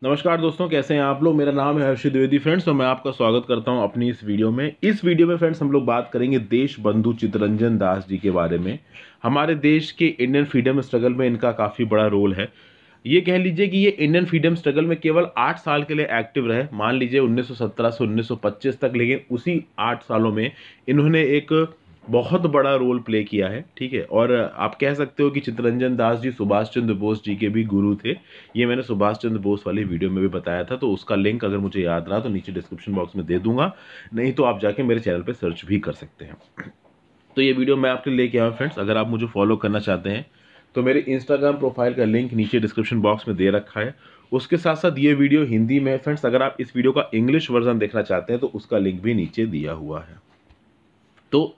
नमस्कार दोस्तों, कैसे हैं आप लोग। मेरा नाम है हर्षित द्विवेदी फ्रेंड्स और मैं आपका स्वागत करता हूं अपनी इस वीडियो में। इस वीडियो में फ्रेंड्स हम लोग बात करेंगे देशबंधु चित्तरंजन दास जी के बारे में। हमारे देश के इंडियन फ्रीडम स्ट्रगल में इनका काफ़ी बड़ा रोल है। ये कह लीजिए कि ये इंडियन फ्रीडम स्ट्रगल में केवल 8 साल के लिए एक्टिव रहे, मान लीजिए 1917 से 1925 तक, लेकिन उसी 8 सालों में इन्होंने एक बहुत बड़ा रोल प्ले किया है। ठीक है, और आप कह सकते हो कि चित्तरंजन दास जी सुभाष चंद्र बोस जी के भी गुरु थे। ये मैंने सुभाष चंद्र बोस वाली वीडियो में भी बताया था, तो उसका लिंक अगर मुझे याद रहा तो नीचे डिस्क्रिप्शन बॉक्स में दे दूंगा, नहीं तो आप जाके मेरे चैनल पे सर्च भी कर सकते हैं। तो ये वीडियो मैं आपके लिए लेके आया हूँ फ्रेंड्स। अगर आप मुझे फॉलो करना चाहते हैं तो मेरे इंस्टाग्राम प्रोफाइल का लिंक नीचे डिस्क्रिप्शन बॉक्स में दे रखा है। उसके साथ साथ ये वीडियो हिंदी में फ्रेंड्स, अगर आप इस वीडियो का इंग्लिश वर्जन देखना चाहते हैं तो उसका लिंक भी नीचे दिया हुआ है। तो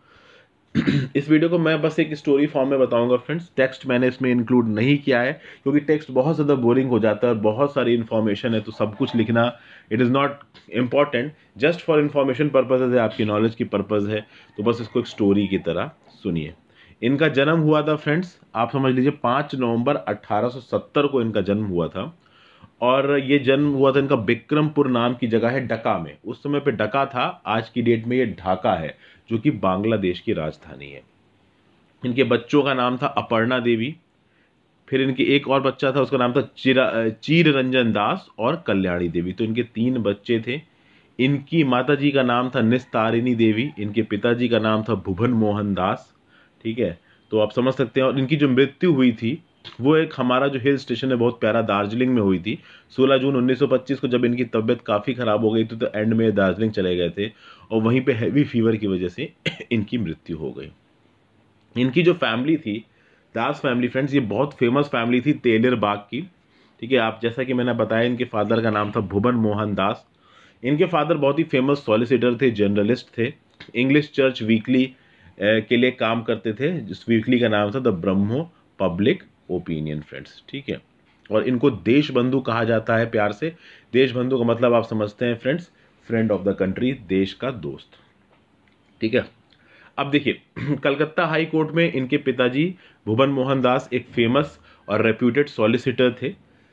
इस वीडियो को मैं बस एक स्टोरी फॉर्म में बताऊंगा फ्रेंड्स। टेक्स्ट मैंने इसमें इंक्लूड नहीं किया है क्योंकि टेक्स्ट बहुत ज़्यादा बोरिंग हो जाता है और बहुत सारी इन्फॉर्मेशन है, तो सब कुछ लिखना it is not important. Just for information purpose है, आपकी नॉलेज की पर्पज़ है, तो बस इसको एक स्टोरी की तरह सुनिए। इनका जन्म हुआ था फ्रेंड्स, आप समझ लीजिए 5 नवंबर 1870 को इनका जन्म हुआ था। और ये जन्म हुआ था इनका बिक्रमपुर नाम की जगह है ढाका में। उस समय पे ढाका था, आज की डेट में ये ढाका है जो कि बांग्लादेश की राजधानी है। इनके बच्चों का नाम था अपर्णा देवी, फिर इनके एक और बच्चा था, उसका नाम था चीर रंजन दास और कल्याणी देवी। तो इनके 3 बच्चे थे। इनकी माताजी का नाम था निस्तारिणी देवी, इनके पिताजी का नाम था भुवन मोहन दास। ठीक है, तो आप समझ सकते हैं। और इनकी जो मृत्यु हुई थी वो एक हमारा जो हिल स्टेशन है बहुत प्यारा, दार्जिलिंग में हुई थी 16 जून 1925 को। जब इनकी तबीयत काफ़ी ख़राब हो गई थी तो एंड में दार्जिलिंग चले गए थे और वहीं पे हैवी फीवर की वजह से इनकी मृत्यु हो गई। इनकी जो फैमिली थी, दास फैमिली फ्रेंड्स, ये बहुत फेमस फैमिली थी तेलिर बाग की। ठीक है, आप जैसा कि मैंने बताया इनके फादर का नाम था भुवन मोहन दास। इनके फादर बहुत ही फेमस सॉलिसिटर थे, जर्नलिस्ट थे। इंग्लिश चर्च वीकली के लिए काम करते थे, जिस वीकली का नाम था the Brahmo public opinion friends. ठीक है, और इनको देशबंधु कहा जाता है प्यार से। देशबंधु का मतलब आप समझते हैं friends, friend of the country, देश का दोस्त। ठीक है, अब देखिए कलकत्ता हाई कोर्ट में इनके पिताजी भुवन मोहन दास एक फेमस और रेप्यूटेड सॉलिसिटर थे।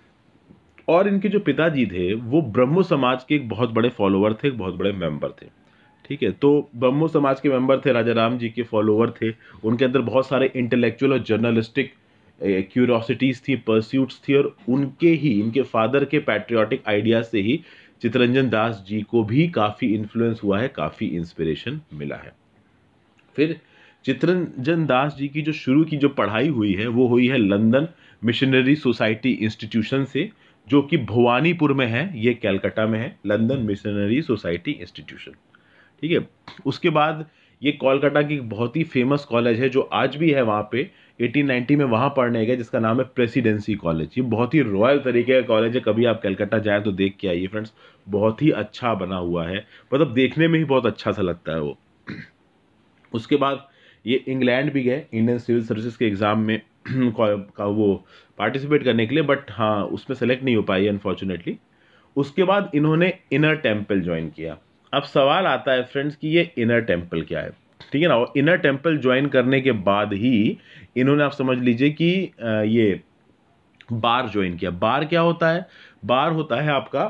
और इनके जो पिताजी थे वो ब्रह्मो समाज के एक बहुत बड़े फॉलोअर थे, एक बहुत बड़े मेंबर थे। ठीक है, तो ब्रह्मो समाज के मेंबर थे, राजा राम जी के फॉलोअर थे। उनके अंदर बहुत सारे इंटेलेक्चुअल और जर्नलिस्टिक क्यूरियोसिटीज थी, परस्यूट्स थी, और इनके फादर के पैट्रियोटिक आइडियाज से ही चित्तरंजन दास जी को भी काफ़ी इन्फ्लुएंस हुआ है, काफ़ी इंस्पिरेशन मिला है। फिर चित्तरंजन दास जी की जो शुरू की जो पढ़ाई हुई है वो हुई है लंदन मिशनरी सोसाइटी इंस्टीट्यूशन से, जो कि भवानीपुर में है, ये कलकत्ता में है, लंदन मिशनरी सोसाइटी इंस्टीट्यूशन। ठीक है, उसके बाद ये कोलकाता की एक बहुत ही फेमस कॉलेज है जो आज भी है वहाँ पे, 1890 में वहाँ पढ़ने गए, जिसका नाम है प्रेसिडेंसी कॉलेज। ये बहुत ही रॉयल तरीके का कॉलेज है, कभी आप कलकत्ता जाएँ तो देख के आइए फ्रेंड्स, बहुत ही अच्छा बना हुआ है, मतलब देखने में ही बहुत अच्छा सा लगता है वो। उसके बाद ये इंग्लैंड भी गए इंडियन सिविल सर्विसेज के एग्ज़ाम में का वो पार्टिसिपेट करने के लिए, बट हाँ उसमें सेलेक्ट नहीं हो पाई अनफॉर्चुनेटली। उसके बाद इन्होंने इनर टेम्पल ज्वाइन किया। अब सवाल आता है फ्रेंड्स कि ये इनर टेम्पल क्या है। ठीक है ना, और इनर टेम्पल ज्वाइन करने के बाद ही इन्होंने, आप समझ लीजिए कि ये बार ज्वाइन किया। बार क्या होता है? बार होता है आपका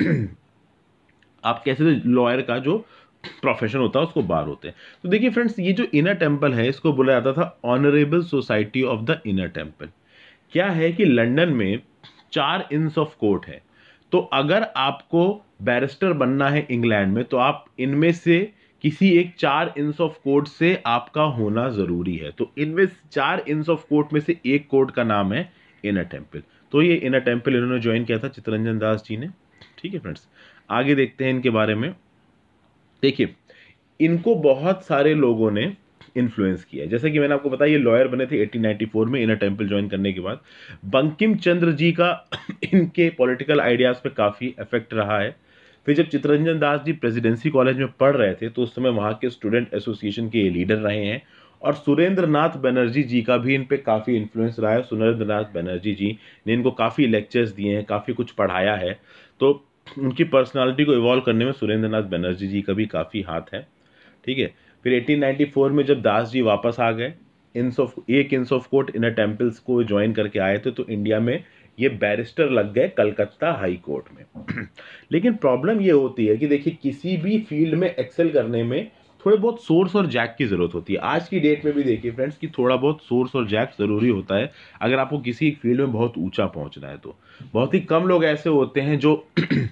आप कैसे लॉयर का जो प्रोफेशन होता है उसको बार होते हैं। तो देखिए फ्रेंड्स, ये जो इनर टेम्पल है इसको बोला जाता था honourable society of the inner temple. क्या है कि लंदन में 4 इंच ऑफ कोर्ट है, तो अगर आपको बैरिस्टर बनना है इंग्लैंड में तो आप इनमें से किसी एक 4 इंच ऑफ कोर्ट से आपका होना जरूरी है। तो इनमें 4 इंच ऑफ कोर्ट में से एक कोर्ट का नाम है इनर टेम्पल। तो ये इनर टेम्पल इन्होंने ज्वाइन किया था चित्तरंजन दास जी ने। ठीक है फ्रेंड्स, आगे देखते हैं इनके बारे में। देखिए, इनको बहुत सारे लोगों ने इन्फ्लुएंस किया है। जैसे कि मैंने आपको बताया ये लॉयर बने थे 1894 में इनर टेम्पल ज्वाइन करने के बाद। बंकिम चंद्र जी का इनके पॉलिटिकल आइडियाज़ पे काफ़ी इफेक्ट रहा है। फिर जब चित्तरंजन दास जी प्रेसिडेंसी कॉलेज में पढ़ रहे थे तो उस समय वहाँ के स्टूडेंट एसोसिएशन के लीडर रहे हैं। और सुरेंद्र नाथ बनर्जी जी का भी इन पे काफ़ी इन्फ्लुएंस रहा है। सुरेंद्र नाथ बनर्जी जी ने इनको काफ़ी लेक्चर्स दिए हैं, काफ़ी कुछ पढ़ाया है। तो उनकी पर्सनालिटी को इवॉल्व करने में सुरेंद्र नाथ बनर्जी जी का भी काफ़ी हाथ है। ठीक है, फिर 1894 में जब दास जी वापस आ गए, एक inns of court inner temples को ज्वाइन करके आए थे, तो इंडिया में ये बैरिस्टर लग गए कलकत्ता हाई कोर्ट में। लेकिन प्रॉब्लम ये होती है कि देखिए किसी भी फील्ड में एक्सेल करने में थोड़े बहुत सोर्स और जैक की ज़रूरत होती है। आज की डेट में भी देखिए फ्रेंड्स कि थोड़ा बहुत सोर्स और जैक ज़रूरी होता है अगर आपको किसी एक फील्ड में बहुत ऊंचा पहुंचना है। तो बहुत ही कम लोग ऐसे होते हैं जो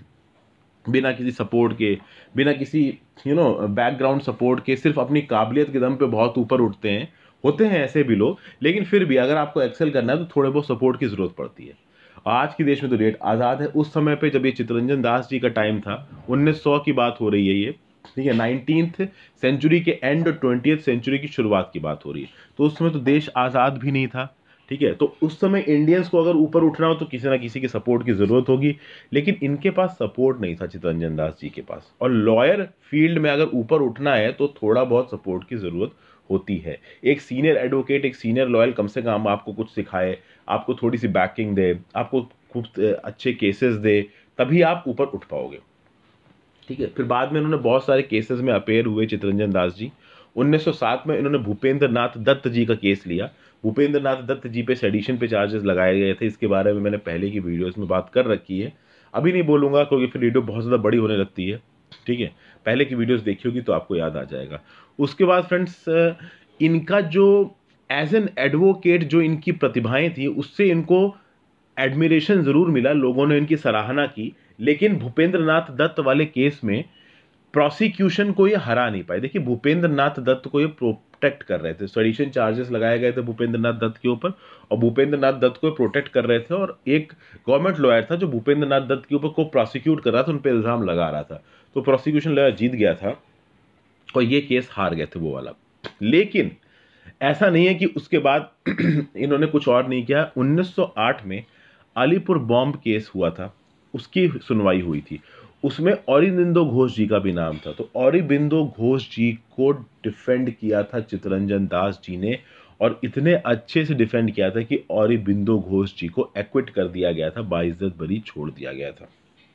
बिना किसी सपोर्ट के, बिना किसी बैकग्राउंड सपोर्ट के, सिर्फ अपनी काबिलियत के दम पे बहुत ऊपर उठते हैं। होते हैं ऐसे भी लोग, लेकिन फिर भी अगर आपको एक्सेल करना है तो थोड़े बहुत सपोर्ट की ज़रूरत पड़ती है। आज के देश में तो डेट आज़ाद है। उस समय पे जब ये चित्तरंजन दास जी का टाइम था, 1900 की बात हो रही है ये, ठीक है, 19th सेंचुरी के एंड और 20th सेंचुरी की शुरुआत की बात हो रही है। तो उस समय तो देश आज़ाद भी नहीं था, ठीक है। तो उस समय इंडियंस को अगर ऊपर उठना हो तो किसी ना किसी के सपोर्ट की ज़रूरत होगी, लेकिन इनके पास सपोर्ट नहीं था चित्तरंजन दास जी के पास। और लॉयर फील्ड में अगर ऊपर उठना है तो थोड़ा बहुत सपोर्ट की ज़रूरत होती है। एक सीनियर एडवोकेट, एक सीनियर लॉयर कम से कम आपको कुछ सिखाए, आपको थोड़ी सी बैकिंग दे, आपको खूब अच्छे केसेस दे, तभी आप ऊपर उठ पाओगे, ठीक है। फिर बाद में इन्होंने बहुत सारे केसेस में अपेयर हुए चित्तरंजन दास जी। 1907 में इन्होंने भूपेंद्र नाथ दत्त जी का केस लिया। भूपेंद्र नाथ दत्त जी पे सेडिशन पे चार्जेस लगाए गए थे। इसके बारे में मैंने पहले की वीडियोस में बात कर रखी है, अभी नहीं बोलूँगा क्योंकि फिर वीडियो बहुत ज़्यादा बड़ी होने लगती है, ठीक है। पहले की वीडियोस देखी होगी तो आपको याद आ जाएगा। उसके बाद फ्रेंड्स इनका जो एज एन एडवोकेट जो इनकी प्रतिभाएं थी उससे इनको एडमिरेशन ज़रूर मिला, लोगों ने इनकी सराहना की। लेकिन भूपेंद्र नाथ दत्त वाले केस में प्रोसिक्यूशन को ये हरा नहीं पाए। देखिए भूपेंद्र नाथ दत्त को ये प्रोटेक्ट कर रहे थे, सेडिशन चार्जेस लगाए गए थे भूपेंद्र नाथ दत्त के ऊपर और भूपेंद्र नाथ दत्त को प्रोटेक्ट कर रहे थे। और एक गवर्नमेंट लॉयर था जो भूपेंद्र नाथ दत्त के ऊपर को प्रोसिक्यूट कर रहा था, उन पर इल्ज़ाम लगा रहा था। तो प्रोसिक्यूशन लॉयर जीत गया था और ये केस हार गए थे वो वाला। लेकिन ऐसा नहीं है कि उसके बाद इन्होंने कुछ और नहीं किया। 1908 में अलीपुर बॉम्ब केस हुआ था, उसकी सुनवाई हुई थी। उसमें औरोबिंदो घोष जी का भी नाम था। तो औरोबिंदो घोष जी को डिफेंड किया था चित्तरंजन दास जी ने, और इतने अच्छे से डिफेंड किया था कि औरोबिंदो घोष जी को एक्विट कर दिया गया था, बाइज्जत बरी छोड़ दिया गया था।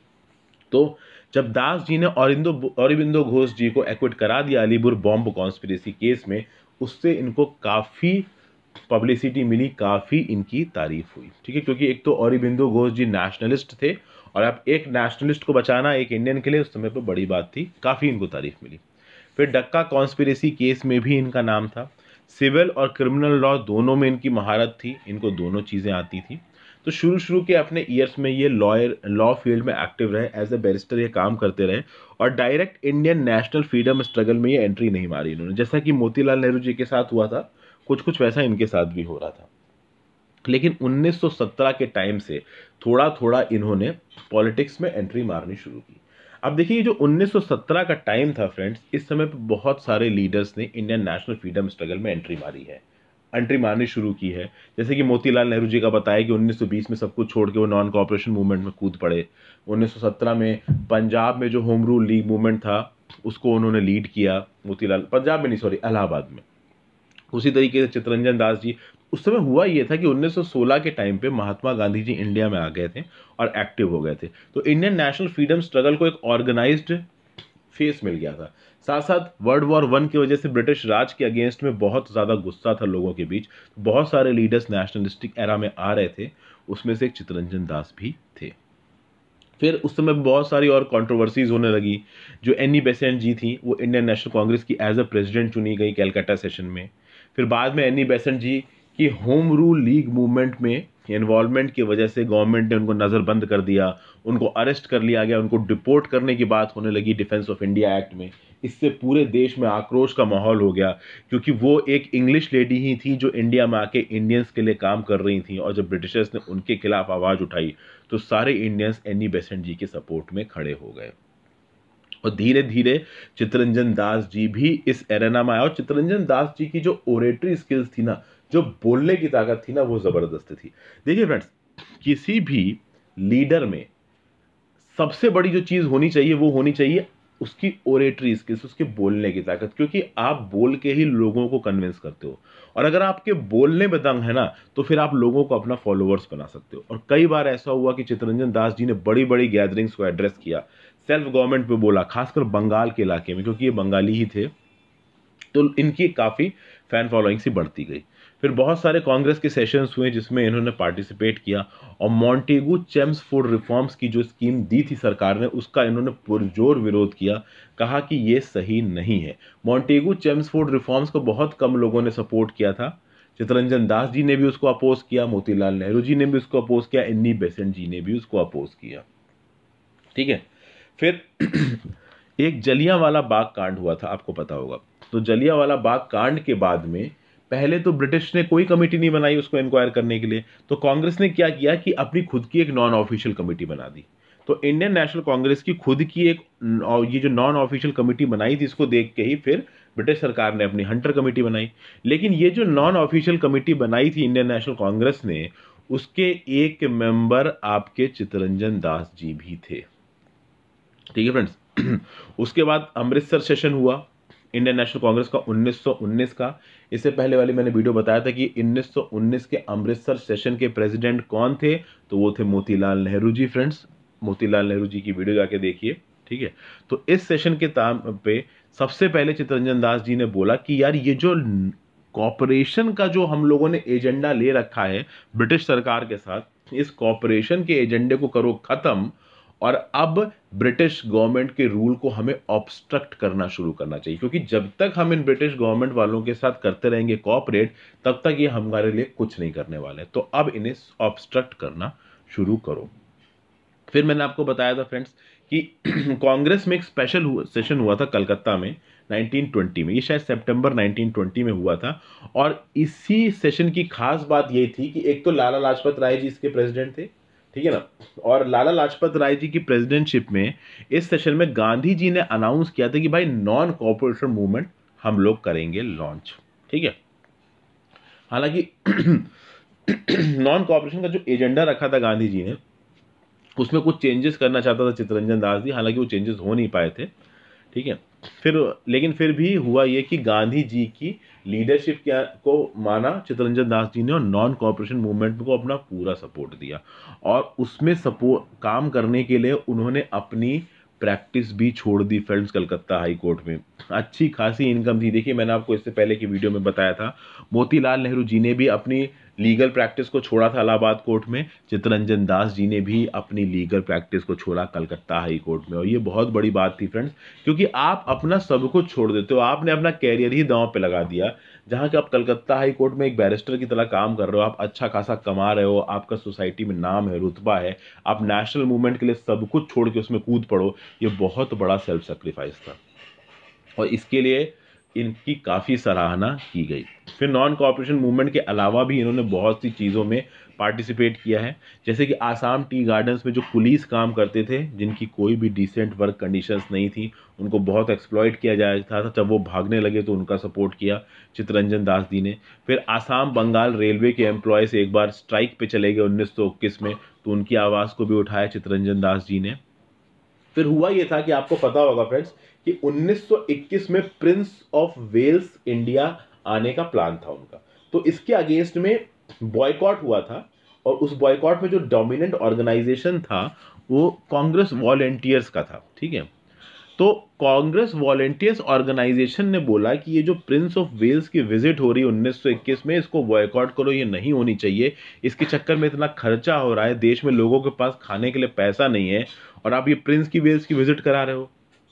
तो जब दास जी ने औरोबिंदो घोष जी को एक्विट करा दिया अलीपुर बॉम्ब कॉन्स्पिरेसी केस में, उससे इनको काफ़ी पब्लिसिटी मिली, काफ़ी इनकी तारीफ हुई, ठीक है। क्योंकि एक तो औरोबिंदो घोष जी नेशनलिस्ट थे, और अब एक नेशनलिस्ट को बचाना एक इंडियन के लिए उस समय पर बड़ी बात थी, काफ़ी इनको तारीफ मिली। फिर डक्का कॉन्स्पिरेसी केस में भी इनका नाम था। सिविल और क्रिमिनल लॉ दोनों में इनकी महारत थी, इनको दोनों चीज़ें आती थी। तो शुरू के अपने ईयर्स में ये लॉ फील्ड में एक्टिव रहे, एज ए बैरिस्टर ये काम करते रहे, और direct Indian national freedom struggle में ये एंट्री नहीं मारी इन्होंने। जैसा कि मोतीलाल नेहरू जी के साथ हुआ था, कुछ वैसा इनके साथ भी हो रहा था। लेकिन 1917 के टाइम से थोड़ा थोड़ा इन्होंने पॉलिटिक्स में एंट्री मारनी शुरू की। अब देखिए जो 1917 का टाइम था फ्रेंड्स, इस समय पे बहुत सारे लीडर्स ने इंडियन नेशनल फ्रीडम स्ट्रगल में एंट्री मारनी शुरू की है। जैसे कि मोतीलाल नेहरू जी का बताया कि 1920 में सब कुछ छोड़ के वो नॉन कॉपरेशन मूवमेंट में कूद पड़े। 1917 में पंजाब में जो होम रूल लीग मूवमेंट था उसको उन्होंने लीड किया, मोतीलाल, पंजाब में नहीं सॉरी इलाहाबाद में। उसी तरीके से चित्तरंजन दास जी, उस समय हुआ ये था कि 1916 के टाइम पे महात्मा गांधी जी इंडिया में आ गए थे और एक्टिव हो गए थे। तो इंडियन नेशनल फ्रीडम स्ट्रगल को एक ऑर्गेनाइज्ड फेस मिल गया था। साथ साथ वर्ल्ड वॉर 1 की वजह से ब्रिटिश राज के अगेंस्ट में बहुत ज़्यादा गुस्सा था लोगों के बीच। बहुत सारे लीडर्स नेशनलिस्टिक एरा में आ रहे थे, उसमें से एक चित्तरंजन दास भी थे। फिर उस समय बहुत सारी और कंट्रोवर्सीज होने लगी। जो एनी बेसेंट जी थी वो इंडियन नेशनल कांग्रेस की एज अ प्रेसिडेंट चुनी गई कैलकाटा सेशन में। फिर बाद में एनी बेसेंट जी की होम रूल लीग मूवमेंट में इन्वॉल्वमेंट की वजह से गवर्नमेंट ने उनको नज़रबंद कर दिया, उनको अरेस्ट कर लिया गया, उनको डिपोर्ट करने की बात होने लगी डिफेंस ऑफ इंडिया एक्ट में। इससे पूरे देश में आक्रोश का माहौल हो गया, क्योंकि वो एक इंग्लिश लेडी ही थी जो इंडिया में आके इंडियंस के लिए काम कर रही थी, और जब ब्रिटिशर्स ने उनके खिलाफ आवाज़ उठाई तो सारे इंडियंस एनी बेसेंट जी के सपोर्ट में खड़े हो गए। और धीरे धीरे चित्तरंजन दास जी भी इस एरेना में आए। और चित्तरंजन दास जी की जो ओरेटरी स्किल्स थी ना, जो बोलने की ताकत थी ना, वो ज़बरदस्त थी। देखिए फ्रेंड्स, किसी भी लीडर में सबसे बड़ी जो चीज़ होनी चाहिए वो होनी चाहिए उसकी ओरेटरी स्किल्स, उसके बोलने की ताकत। क्योंकि आप बोल के ही लोगों को कन्विंस करते हो, और अगर आपके बोलने में दम है ना तो फिर आप लोगों को अपना फॉलोअर्स बना सकते हो। और कई बार ऐसा हुआ कि चित्तरंजन दास जी ने बड़ी बड़ी गैदरिंग्स को एड्रेस किया, सेल्फ गवर्नमेंट पे बोला, खासकर बंगाल के इलाके में, क्योंकि ये बंगाली ही थे, तो इनकी काफ़ी फैन फॉलोइंग सी बढ़ती गई। फिर बहुत सारे कांग्रेस के सेशंस हुए जिसमें इन्होंने पार्टिसिपेट किया, और मॉन्टेगू चेम्सफोर्ड रिफॉर्म्स की जो स्कीम दी थी सरकार ने, उसका इन्होंने पुरजोर विरोध किया, कहा कि ये सही नहीं है। मॉन्टेगू चेम्सफोर्ड रिफॉर्म्स को बहुत कम लोगों ने सपोर्ट किया था। चित्तरंजन दास जी ने भी उसको अपोज किया, मोतीलाल नेहरू जी ने भी उसको अपोज किया, एनी बेसेंट जी ने भी उसको अपोज किया। ठीक है, फिर एक जलियांवाला बाग कांड हुआ था, आपको पता होगा। तो जलियांवाला बाग कांड के बाद में पहले तो ब्रिटिश ने कोई कमेटी नहीं बनाई उसको इंक्वायर करने के लिए, तो कांग्रेस ने क्या किया कि अपनी खुद की एक नॉन ऑफिशियल कमेटी बना दी। तो इंडियन नेशनल कांग्रेस की खुद की एक ये जो नॉन ऑफिशियल कमेटी बनाई थी, इसको देख के ही फिर ब्रिटिश सरकार ने अपनी हंटर कमेटी बनाई। लेकिन ये जो नॉन ऑफिशियल कमेटी बनाई थी इंडियन नेशनल कांग्रेस ने, उसके एक मेंबर आपके चित्तरंजन दास जी भी थे। ठीक है फ्रेंड्स। उसके बाद अमृतसर सेशन हुआ इंडियन नेशनल कांग्रेस का 1919 का। इससे पहले वाली मैंने वीडियो बताया था कि 1919 के अमृतसर सेशन के प्रेसिडेंट कौन थे, तो वो थे मोतीलाल नेहरू जी। फ्रेंड्स, मोतीलाल नेहरू जी की वीडियो जाके देखिए। ठीक है, तो इस सेशन के टाइम पे सबसे पहले चित्तरंजन दास जी ने बोला कि यार ये जो कॉपरेशन का जो हम लोगों ने एजेंडा ले रखा है ब्रिटिश सरकार के साथ, इस कॉपरेशन के एजेंडे को करो खत्म, और अब ब्रिटिश गवर्नमेंट के रूल को हमें ऑब्स्ट्रक्ट करना शुरू करना चाहिए, क्योंकि जब तक हम इन ब्रिटिश गवर्नमेंट वालों के साथ करते रहेंगे कॉपरेट, तब तक ये हमारे लिए कुछ नहीं करने वाले। तो अब इन्हें ऑब्स्ट्रक्ट करना शुरू करो। फिर मैंने आपको बताया था फ्रेंड्स कि कांग्रेस में एक स्पेशल सेशन हुआ था कलकत्ता में 1920 में, ये शायद सितंबर 1920 में हुआ था। और इसी सेशन की खास बात ये थी कि एक तो लाला लाजपत राय जी इसके प्रेसिडेंट थे, ठीक है ना, और लाला लाजपत राय जी की प्रेसिडेंटशिप में इस सेशन में गांधी जी ने अनाउंस किया था कि भाई नॉन कॉर्पोरेशन मूवमेंट हम लोग करेंगे लॉन्च। ठीक है, हालांकि नॉन कॉर्पोरेशन का जो एजेंडा रखा था गांधी जी ने, उसमें कुछ चेंजेस करना चाहता था चित्तरंजन दास जी, हालांकि वो चेंजेस हो नहीं पाए थे। ठीक है, लेकिन फिर भी हुआ ये कि गांधी जी की लीडरशिप को माना चित्तरंजन दास जी ने, और नॉन कॉर्पोरेशन मूवमेंट को अपना पूरा सपोर्ट दिया, और उसमें काम करने के लिए उन्होंने अपनी प्रैक्टिस भी छोड़ दी। फ्रेंड्स, कलकत्ता हाई कोर्ट में अच्छी खासी इनकम थी। देखिए, मैंने आपको इससे पहले की वीडियो में बताया था, मोतीलाल नेहरू जी ने भी अपनी लीगल प्रैक्टिस को छोड़ा था इलाहाबाद कोर्ट में, चित्तरंजन दास जी ने भी अपनी लीगल प्रैक्टिस को छोड़ा कलकत्ता हाई कोर्ट में। और ये बहुत बड़ी बात थी फ्रेंड्स, क्योंकि आप अपना सब कुछ छोड़ देते हो, आपने अपना कैरियर ही दांव पे लगा दिया। जहां कि आप कलकत्ता हाई कोर्ट में एक बैरिस्टर की तरह काम कर रहे हो, आप अच्छा खासा कमा रहे हो, आपका सोसाइटी में नाम है, रुतबा है, आप नेशनल मूवमेंट के लिए सब कुछ छोड़ के उसमें कूद पड़ो, ये बहुत बड़ा सेल्फ सेक्रीफाइस था, और इसके लिए इनकी काफ़ी सराहना की गई। फिर नॉन कॉर्पोरेशन मूवमेंट के अलावा भी इन्होंने बहुत सी चीज़ों में पार्टिसिपेट किया है, जैसे कि आसाम टी गार्डन्स में जो पुलिस काम करते थे, जिनकी कोई भी डिसेंट वर्क कंडीशंस नहीं थी, उनको बहुत एक्सप्लॉइट किया जाता था। जब वो भागने लगे तो उनका सपोर्ट किया चित्तरंजन दास जी ने। फिर आसाम बंगाल रेलवे के एम्प्लॉयज़ एक बार स्ट्राइक पे चले गए 1921 में, तो उनकी आवाज़ को भी उठाया चित्तरंजन दास जी ने। फिर हुआ ये था कि आपको पता होगा फ्रेंड्स कि 1921 में प्रिंस ऑफ वेल्स इंडिया आने का प्लान था उनका, तो इसके अगेंस्ट में बॉयकॉट हुआ था, और उस बॉयकॉट में जो डोमिनेंट ऑर्गेनाइजेशन था वो कांग्रेस वॉलेंटियर्स का था। ठीक है, तो कांग्रेस वॉलेंटियर्स ऑर्गेनाइजेशन ने बोला कि ये जो प्रिंस ऑफ वेल्स की विजिट हो रही है 1921 में, इसको बॉयकॉट करो, ये नहीं होनी चाहिए, इसके चक्कर में इतना खर्चा हो रहा है, देश में लोगों के पास खाने के लिए पैसा नहीं है, और आप ये प्रिंस की वेल्स की विजिट करा रहे हो।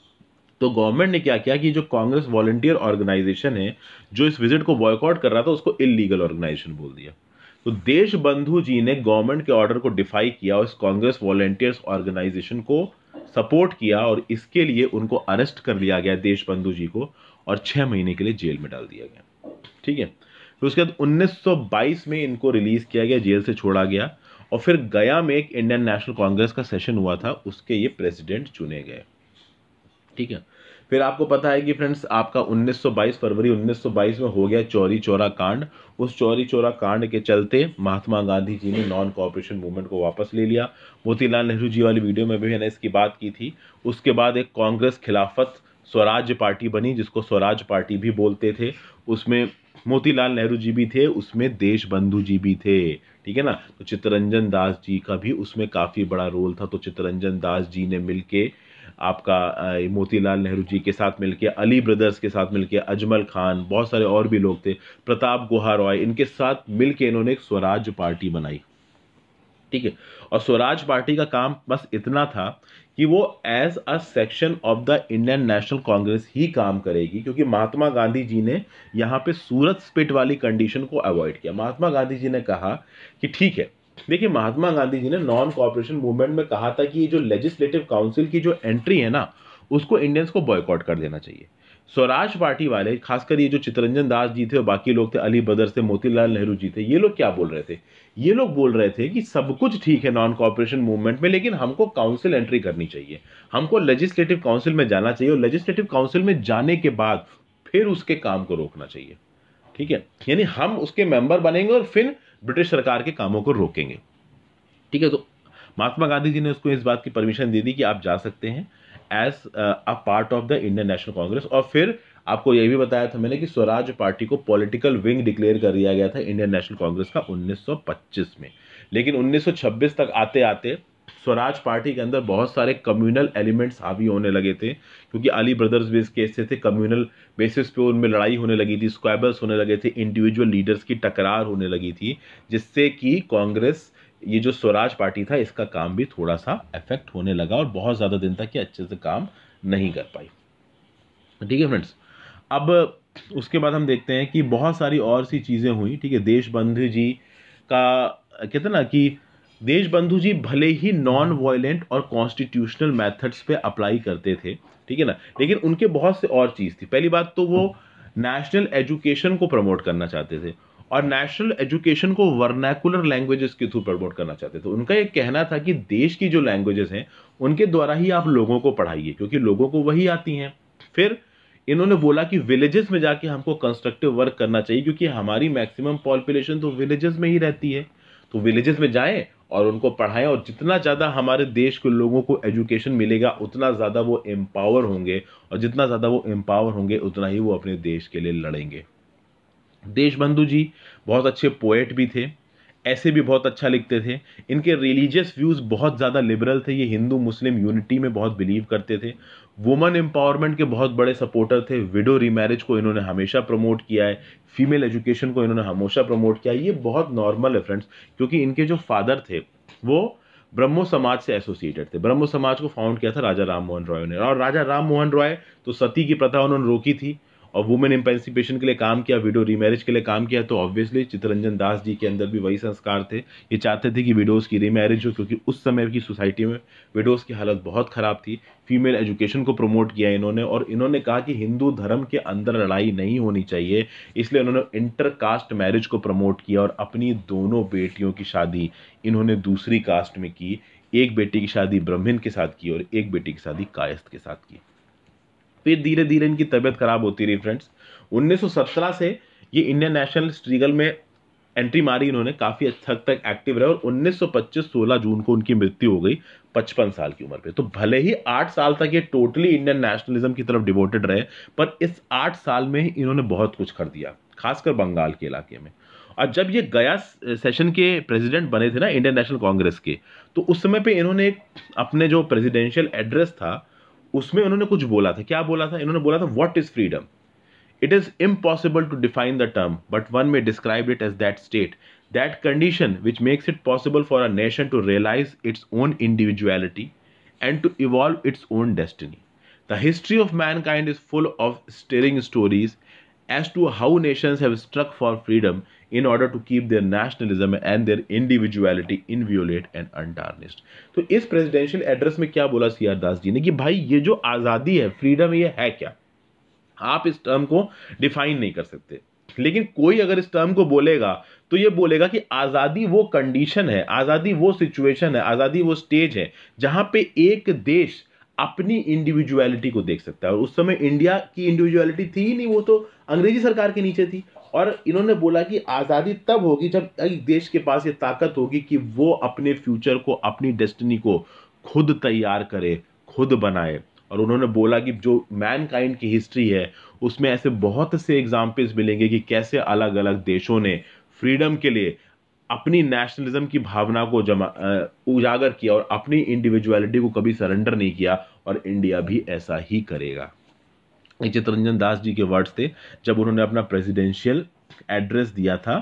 तो गवर्नमेंट ने क्या किया कि जो कांग्रेस वॉलंटियर ऑर्गेनाइजेशन है जो इस विजिट को बॉयकॉट कर रहा था, उसको इलीगल ऑर्गेनाइजेशन बोल दिया। तो देशबंधु जी ने गवर्नमेंट के ऑर्डर को डिफाई किया और इस कांग्रेस वॉलंटियर्स ऑर्गेनाइजेशन को सपोर्ट किया, और इसके लिए उनको अरेस्ट कर लिया गया देशबंधु जी को, और 6 महीने के लिए जेल में डाल दिया गया। ठीक है, फिर उसके बाद 1922 में इनको रिलीज किया गया, जेल से छोड़ा गया, और फिर गया में एक इंडियन नेशनल कांग्रेस का सेशन हुआ था, उसके ये प्रेसिडेंट चुने गए। ठीक है, फिर आपको पता है कि फ्रेंड्स आपका 1922 फरवरी 1922 में हो गया चौरी चौरा कांड। उस चौरी चौरा कांड के चलते महात्मा गांधी जी ने नॉन कॉर्पोरेशन मूवमेंट को वापस ले लिया। मोतीलाल नेहरू जी वाली वीडियो में भी मैंने इसकी बात की थी। उसके बाद एक कांग्रेस खिलाफत स्वराज पार्टी बनी, जिसको स्वराज पार्टी भी बोलते थे। उसमें मोतीलाल नेहरू जी भी थे, उसमें देशबंधु जी भी थे। ठीक है ना, तो चित्तरंजन दास जी का भी उसमें काफ़ी बड़ा रोल था। तो चित्तरंजन दास जी ने मिलके आपका मोतीलाल नेहरू जी के साथ मिलके, अली ब्रदर्स के साथ मिलके, अजमल खान, बहुत सारे और भी लोग थे, प्रताप गुहा रॉय, इनके साथ मिलके इन्होंने एक स्वराज पार्टी बनाई। ठीक है, और स्वराज पार्टी का काम बस इतना था कि वो as a section of the Indian National Congress ही काम करेगी, क्योंकि महात्मा गांधी जी ने यहाँ पे सूरत स्पिट वाली कंडीशन को अवॉइड किया। महात्मा गांधी जी ने कहा कि ठीक है, देखिए महात्मा गांधी जी ने नॉन कॉपरेशन मूवमेंट में कहा था कि ये जो लेजिस्लेटिव काउंसिल की जो एंट्री है ना, उसको इंडियंस को बॉयकॉट कर देना चाहिए। स्वराज पार्टी वाले, खासकर ये जो चित्तरंजन दास जी थे और बाकी लोग थे, अली ब्रदर्स थे, मोतीलाल नेहरू जी थे, ये लोग क्या बोल रहे थे? ये लोग बोल रहे थे कि सब कुछ ठीक है नॉन कॉपरेशन मूवमेंट में, लेकिन हमको काउंसिल एंट्री करनी चाहिए, हमको लेजिस्लेटिव काउंसिल में जाना चाहिए, और लेजिस्लेटिव काउंसिल में जाने के बाद फिर उसके काम को रोकना चाहिए। ठीक है, यानी हम उसके मेंबर बनेंगे और फिर ब्रिटिश सरकार के कामों को रोकेंगे। ठीक है, तो महात्मा गांधी जी ने उसको इस बात की परमिशन दे दी कि आप जा सकते हैं as a part of the Indian National Congress. और फिर आपको यह भी बताया था मैंने कि स्वराज पार्टी को पॉलिटिकल विंग डिक्लेयर कर दिया गया था इंडियन नेशनल कांग्रेस का 1925 में। लेकिन 1926 तक आते आते स्वराज पार्टी के अंदर बहुत सारे कम्युनल एलिमेंट्स हावी होने लगे थे, क्योंकि अली ब्रदर्स भी इसके हिस्से थे। कम्युनल बेसिस पे उनमें लड़ाई होने लगी थी, स्क्वैबल्स होने लगे थे, इंडिविजुअल लीडर्स की टकरार होने लगी थी, जिससे कि कांग्रेस, ये जो स्वराज पार्टी था, इसका काम भी थोड़ा सा इफेक्ट होने लगा और बहुत ज़्यादा दिन तक ये अच्छे से काम नहीं कर पाई। ठीक है फ्रेंड्स, अब उसके बाद हम देखते हैं कि बहुत सारी और सी चीज़ें हुई। ठीक है, देशबंधु जी का कहते हैं ना कि देशबंधु जी भले ही नॉन वायलेंट और कॉन्स्टिट्यूशनल मेथड्स पे अप्लाई करते थे, ठीक है ना, लेकिन उनके बहुत से और चीज़ थी। पहली बात तो वो नेशनल एजुकेशन को प्रमोट करना चाहते थे, और नेशनल एजुकेशन को वर्नैकुलर लैंग्वेजेस के थ्रू प्रमोट करना चाहते थे। उनका एक कहना था कि देश की जो लैंग्वेजेस हैं उनके द्वारा ही आप लोगों को पढ़ाइए, क्योंकि लोगों को वही आती हैं। फिर इन्होंने बोला कि विलेजेस में जाके हमको कंस्ट्रक्टिव वर्क करना चाहिए, क्योंकि हमारी मैक्सिमम पॉपुलेशन तो विलेजेस में ही रहती है। तो विलेजेस में जाएं और उनको पढ़ाएं, और जितना ज़्यादा हमारे देश के लोगों को एजुकेशन मिलेगा उतना ज़्यादा वो एम्पावर होंगे, और जितना ज़्यादा वो एम्पावर होंगे उतना ही वो अपने देश के लिए लड़ेंगे। देशबंधु जी बहुत अच्छे पोएट भी थे, ऐसे भी बहुत अच्छा लिखते थे। इनके रिलीजियस व्यूज़ बहुत ज़्यादा लिबरल थे, ये हिंदू मुस्लिम यूनिटी में बहुत बिलीव करते थे। वुमेन एम्पावरमेंट के बहुत बड़े सपोर्टर थे। विडो रीमैरिज को इन्होंने हमेशा प्रमोट किया है, फीमेल एजुकेशन को इन्होंने हमेशा प्रमोट किया है। ये बहुत नॉर्मल है फ्रेंड्स, क्योंकि इनके जो फादर थे वो ब्रह्मो समाज से एसोसिएटेड थे। ब्रह्मो समाज को फाउंड किया था राजा राम मोहन रॉय ने, और राजा राम मोहन रॉय तो सती की प्रथा उन्होंने रोकी थी और वुमेन एम्पेंसिपेशन के लिए काम किया, विडो रीमैरिज के लिए काम किया। तो ऑब्वियसली चित्तरंजन दास जी के अंदर भी वही संस्कार थे। ये चाहते थे कि विडोज़ की रीमैरिज हो, क्योंकि उस समय की सोसाइटी में विडोज़ की हालत बहुत ख़राब थी। फीमेल एजुकेशन को प्रमोट किया इन्होंने, और इन्होंने कहा कि हिंदू धर्म के अंदर लड़ाई नहीं होनी चाहिए, इसलिए उन्होंने इंटरकास्ट मैरिज को प्रमोट किया, और अपनी दोनों बेटियों की शादी इन्होंने दूसरी कास्ट में की। एक बेटी की शादी ब्राह्मण के साथ की और एक बेटी की शादी कायस्थ के साथ की। फिर धीरे धीरे इनकी तबीयत खराब होती रही फ्रेंड्स। 1917 से ये इंडियन नेशनल स्ट्रगल में एंट्री मारी इन्होंने, काफ़ी हद तक एक्टिव रहे, और 1925 16 जून को उनकी मृत्यु हो गई 55 साल की उम्र पे। तो भले ही 8 साल तक ये टोटली इंडियन नेशनलिज्म की तरफ डिवोटेड रहे, पर इस 8 साल में ही इन्होंने बहुत कुछ कर दिया, खासकर बंगाल के इलाके में। और जब ये गया सेशन के प्रेसिडेंट बने थे ना इंडियन नेशनल कांग्रेस के, तो उस समय पे इन्होंने अपने जो प्रेसिडेंशियल एड्रेस था उसमें उन्होंने कुछ बोला था। क्या बोला था? इन्होंने बोला था, what is freedom? It is impossible to define the term, but one may describe it as that state, that condition which makes it possible for a nation to realise its own individuality and to evolve its own destiny. The history of mankind is full of stirring stories as to how nations have struck for freedom in order to keep their nationalism and their individuality inviolate and untarnished. तो इस presidential address में क्या बोला C R दास जी ने कि भाई ये जो आज़ादी है, फ्रीडम, ये है क्या? आप इस टर्म को डिफाइन नहीं कर सकते, लेकिन कोई अगर इस टर्म को बोलेगा तो ये बोलेगा कि आज़ादी वो कंडीशन है, आज़ादी वो सिचुएशन है, आज़ादी वो स्टेज है जहां पे एक देश अपनी इंडिविजुअलिटी को देख सकता है। और उस समय इंडिया की इंडिविजुअलिटी थी ही नहीं, वो तो अंग्रेजी सरकार के नीचे थी। और इन्होंने बोला कि आज़ादी तब होगी जब एक देश के पास ये ताकत होगी कि वो अपने फ्यूचर को, अपनी डेस्टिनी को खुद तैयार करे, खुद बनाए। और उन्होंने बोला कि जो मैनकाइंड की हिस्ट्री है उसमें ऐसे बहुत से एग्जाम्पल्स मिलेंगे कि कैसे अलग अलग देशों ने फ्रीडम के लिए अपनी नेशनलिज्म की भावना को उजागर किया और अपनी इंडिविजुअलिटी को कभी सरेंडर नहीं किया, और इंडिया भी ऐसा ही करेगा। ये चित्तरंजन दास जी के वर्ड्स थे जब उन्होंने अपना प्रेसिडेंशियल एड्रेस दिया था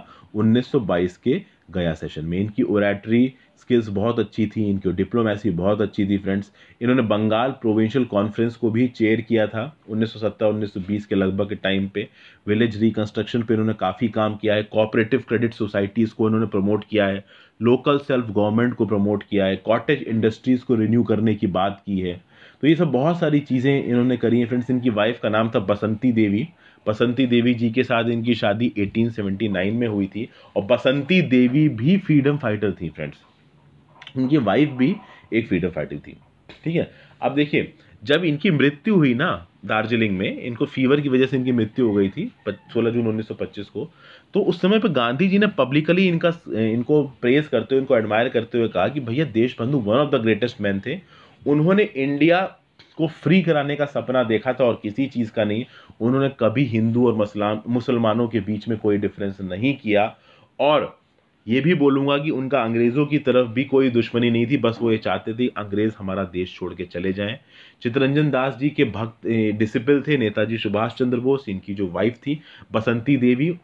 1922 के गया सेशन में। इनकी ओरेटरी स्किल्स बहुत अच्छी थी, इनकी डिप्लोमेसी बहुत अच्छी थी फ्रेंड्स। इन्होंने बंगाल प्रोविंशियल कॉन्फ्रेंस को भी चेयर किया था 1917-1920 के लगभग के टाइम पे। विलेज रिकंस्ट्रक्शन पे इन्होंने काफ़ी काम किया है। कोऑपरेटिव क्रेडिट सोसाइटीज़ को इन्होंने प्रमोट किया है, लोकल सेल्फ गवर्नमेंट को प्रमोट किया है, कॉटेज इंडस्ट्रीज़ को रिन्यू करने की बात की है। तो ये सब बहुत सारी चीज़ें इन्होंने करी हैं फ्रेंड्स। इनकी वाइफ का नाम था बसंती देवी। बसंती देवी जी के साथ इनकी शादी 1879 में हुई थी, और बसंती देवी भी फ्रीडम फाइटर थी फ्रेंड्स। उनकी वाइफ भी एक फ्रीडम फाइटर थी, ठीक है। अब देखिए, जब इनकी मृत्यु हुई ना दार्जिलिंग में, इनको फीवर की वजह से इनकी मृत्यु हो गई थी 16 जून 1925 को, तो उस समय पे गांधी जी ने पब्लिकली इनको प्रेज करते हुए, इनको एडमायर करते हुए कहा कि भैया Deshbandhu one of the greatest man थे। उन्होंने इंडिया को फ्री कराने का सपना देखा था और किसी चीज़ का नहीं। उन्होंने कभी हिंदू और मुसलमानों के बीच में कोई डिफरेंस नहीं किया, और ये भी बोलूँगा कि उनका अंग्रेज़ों की तरफ भी कोई दुश्मनी नहीं थी, बस वो ये चाहते थे अंग्रेज़ हमारा देश छोड़ के चले जाएं। चित्तरंजन दास जी के भक्त डिसिपल थे नेताजी सुभाष चंद्र बोस। इनकी जो वाइफ थी बसंती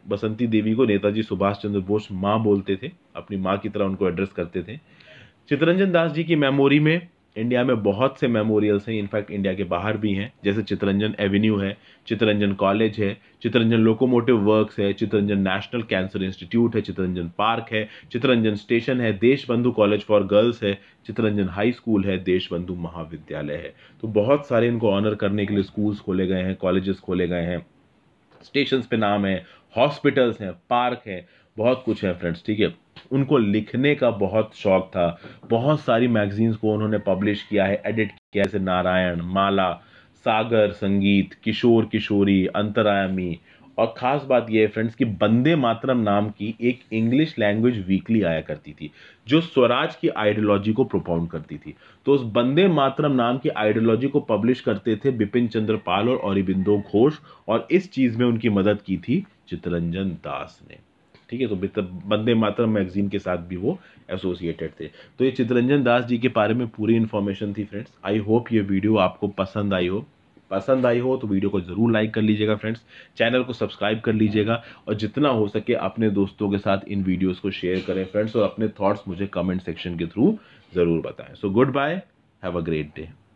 देवी को नेताजी सुभाष चंद्र बोस माँ बोलते थे, अपनी माँ की तरह उनको एड्रेस करते थे। चित्तरंजन दास जी की मेमोरी में इंडिया में बहुत से मेमोरियल्स हैं, इनफैक्ट इंडिया के बाहर भी हैं, जैसे चित्तरंजन एवेन्यू है, चित्तरंजन कॉलेज है, चित्तरंजन लोकोमोटिव वर्क्स है, चित्तरंजन नेशनल कैंसर इंस्टीट्यूट है, चित्तरंजन पार्क है, चित्तरंजन स्टेशन है, देशबंधु कॉलेज फॉर गर्ल्स है, चित्तरंजन हाई स्कूल है, देशबंधु महाविद्यालय है। तो बहुत सारे इनको ऑनर करने के लिए स्कूल्स खोले गए हैं, कॉलेजेस खोले गए हैं, स्टेशंस पे नाम है, हॉस्पिटल्स हैं, पार्क है, बहुत कुछ है फ्रेंड्स, ठीक है। उनको लिखने का बहुत शौक था, बहुत सारी मैगजीन्स को उन्होंने पब्लिश किया है, एडिट किया है, जैसे नारायण, माला, सागर संगीत, किशोर किशोरी, अंतरायामी। और ख़ास बात यह है फ्रेंड्स कि वंदे मातरम नाम की एक इंग्लिश लैंग्वेज वीकली आया करती थी जो स्वराज की आइडियोलॉजी को प्रोपाउंड करती थी। तो उस वंदे मातरम नाम की आइडियोलॉजी को पब्लिश करते थे बिपिन चंद्र पाल और अरबिंदो घोष, और इस चीज़ में उनकी मदद की थी चित्तरंजन दास ने, ठीक है। तो वंदे मातरम मैगजीन के साथ भी वो एसोसिएटेड थे। तो ये चित्तरंजन दास जी के बारे में पूरी इन्फॉर्मेशन थी फ्रेंड्स। आई होप ये वीडियो आपको पसंद आई हो तो वीडियो को ज़रूर लाइक कर लीजिएगा फ्रेंड्स, चैनल को सब्सक्राइब कर लीजिएगा, और जितना हो सके अपने दोस्तों के साथ इन वीडियोस को शेयर करें फ्रेंड्स, और अपने थॉट्स मुझे कमेंट सेक्शन के थ्रू ज़रूर बताएं। So good bye, have a great day.